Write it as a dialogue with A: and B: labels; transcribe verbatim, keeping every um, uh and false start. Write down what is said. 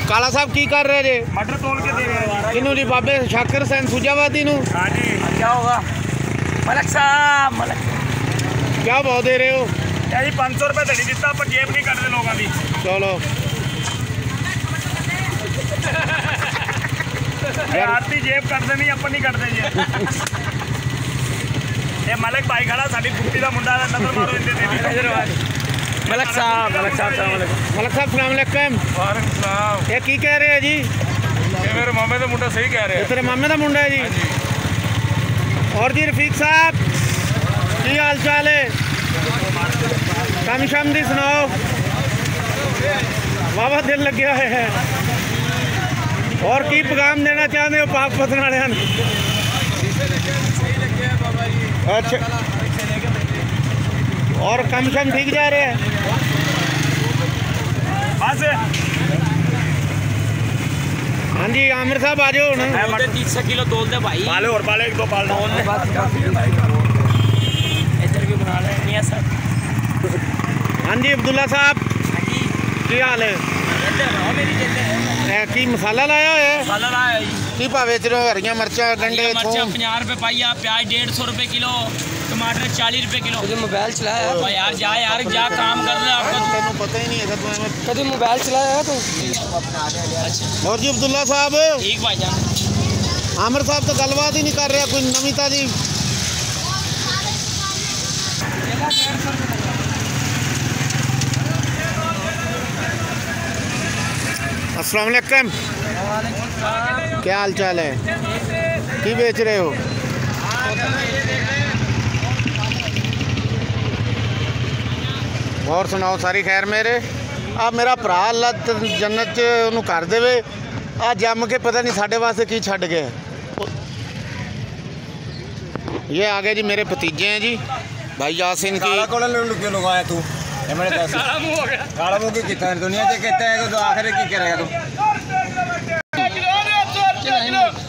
A: काला साहब की कर रहे जे?
B: मटर तोल के दे रहे हैं।
A: किनू जी? बाबे शाकिर हुसैन सुजावादी नू?
B: हाँ जी। क्या होगा मलक साहब? मलक
A: क्या भाव दे रहे हो?
B: क्या जी पाँच सौ रुपये धड़ी दिता, पर जेब नहीं करते लोगों की।
A: चलो
B: आरती जेब करते नहीं, अपन नहीं करते जी। ये मलक भाई खड़ा साड़ी कुत्ती का मुंडा है, नजर मारो इनके दे। मलक साहब मलक साहब सलाम अलैकुम।
A: मलक साहब सलाम अलैकुम।
B: वालेकुम सलाम।
A: ये की कह रहे हैं जी?
B: ये मेरे मामे का मुंडा सही कह रहे हैं।
A: तेरे मामे का मुंडा है जी? और जी रफीक साहब की हाल चाल है? कम शम दी सुनाओ। वावा दिल लगे हुए है। और की पैगाम देना चाहते हो पाक पतन वाले? अच्छा, और कम शम ठीक जा रहे हैं? हाँ जी आमिर साहब आ जाओ ना।
C: तीस किलो तोल दे भाई।
B: पाले और पाले एक दो पाल
C: इधर भी बना ले मियां साहब।
A: हाँ जी अब्दुल्ला साहब की हाल है? की मसाला लाया है?
C: मसाला लाया जी।
A: की भाव बेच रहे हो? हरिया मिर्चा गंढे
C: मिर्चा पचास रुपये पाइया, प्याज डेढ़ सौ रुपये किलो, टमाटर चालीस रुपये किलो। मुझे मोबाइल चलाया है यार, जा यार जा काम कर रहे आपको
A: तेन पता ही नहीं है
C: कभी मोबाइल चलाया है तू?
A: और जी अब्दुल्ला साहब
C: ठीक भाई जान।
A: आमिर साहब तो गलबात ही नहीं कर रहा, कोई नवी ताजी? अस्सलाम वालेकुम। क्या हाल चाल है? की बेच रहे हो? और सुनाओ सारी खैर मेरे? आ मेरा भरा अल्लाह जन्नत च उन्होंने कर देवे। आ जम के पता नहीं साढ़े वास्ते की छड़ गए। ये आ गए जी मेरे भतीजे हैं जी भाई यासिन की।
D: क्यों लगाया तू? काला मुंह हो गया। काला मुंह की कितना दुनिया से कहता है तो आखिर की करेगा तू?